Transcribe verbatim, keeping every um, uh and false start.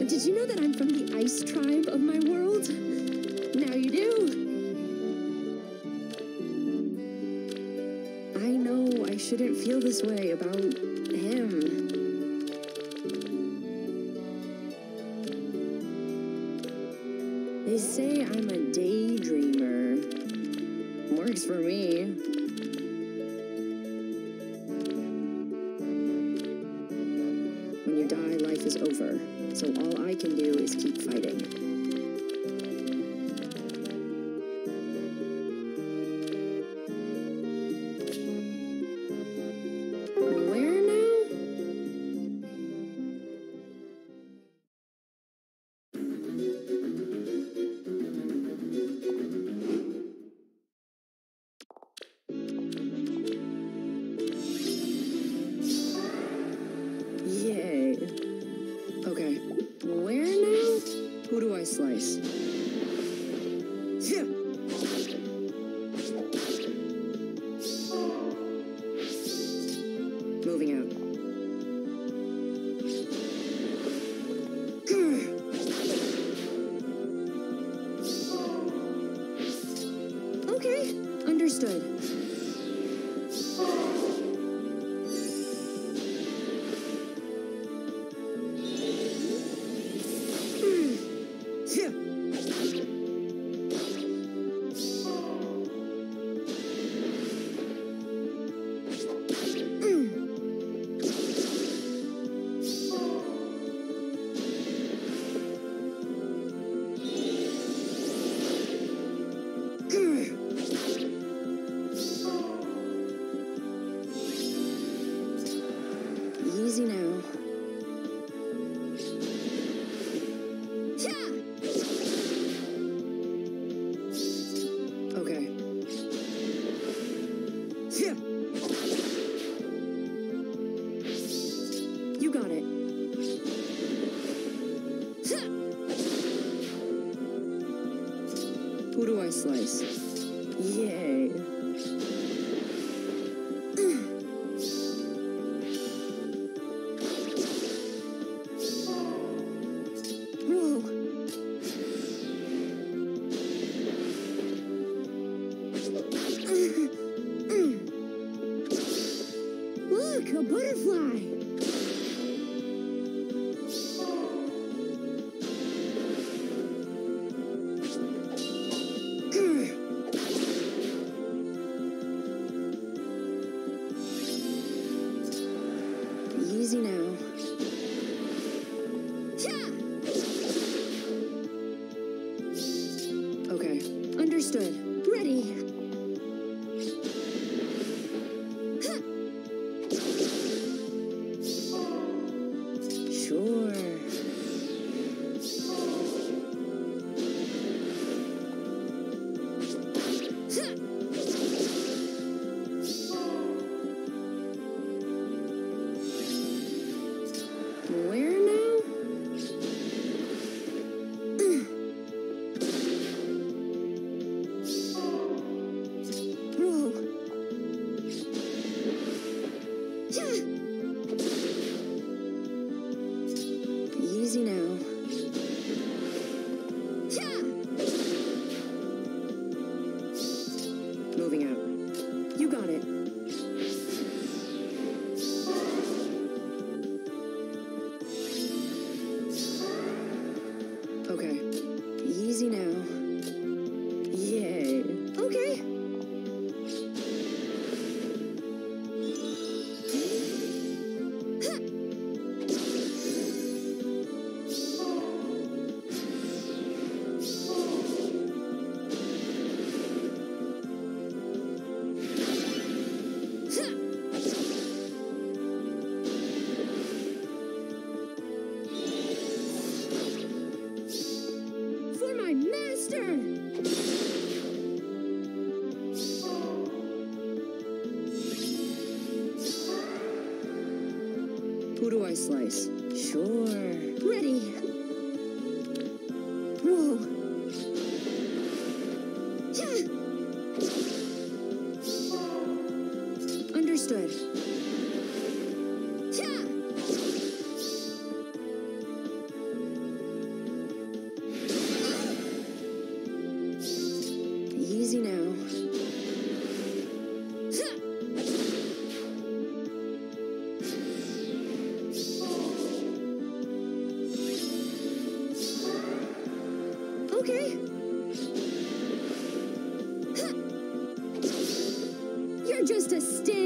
Did you know that I'm from the ice tribe of my world? Now you do. I know I shouldn't feel this way about him. They say I'm a daydreamer. Works for me. When you die, life is over. So all I can do is keep fighting. Where now? Yay. Okay. Where now? Who do I slice? Yeah. Moving out. Okay, understood. Easy now. Okay. You got it. Who do I slice? Yay. Look, a butterfly! Easy now. Okay, understood. Ready. Sure. Where now? Whoa. Easy now. Moving out. You got it. Okay. Easy now. Yay. Okay. For my master! Who do I slice? Sure. Ready. Whoa. Understood. You're just a stand